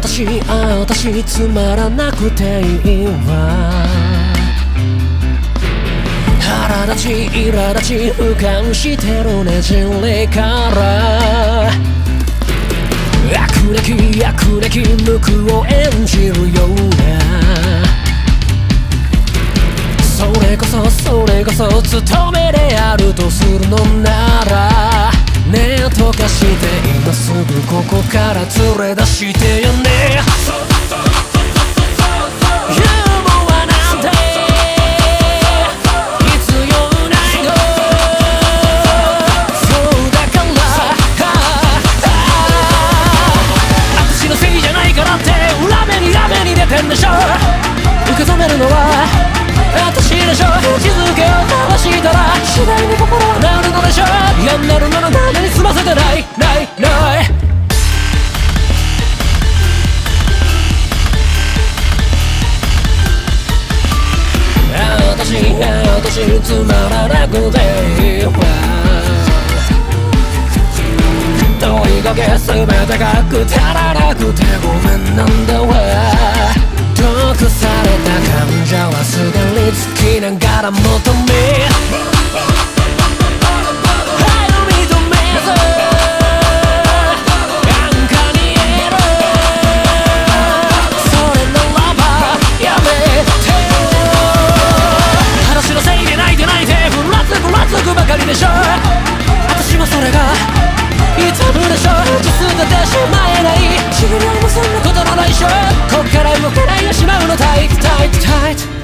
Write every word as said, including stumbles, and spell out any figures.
私あ私つまらなくていいわ。腹立ち苛立ち俯瞰してるねじれから悪歴悪歴無垢を演じるような、それこそそれこそ務めであるとするのならねえとかして今すぐここから連れ出してよね。ユーモアなんて必要ないの。そうだから私のせいじゃないからって裏目に裏目に出てんでしょ。受け止めるのは私でしょ。日付を交わしたら次第に心はなるのでしょ。いやなるなら誰に済ませてないないない。私私つまらなくていいわ。問いかけ全てがくだらなくてごめんなんだわ。毒された患者はすがりつきながら求め愛を認めず安価に得る。それならばやめてよ。話のせいで泣いて泣いてふらつくふらつくばかりでしょ。私もそれが痛むでしょ。実が出しまえない自分にもそんなことのないしょ。こっから動けないでしまうのタイトタイトタイト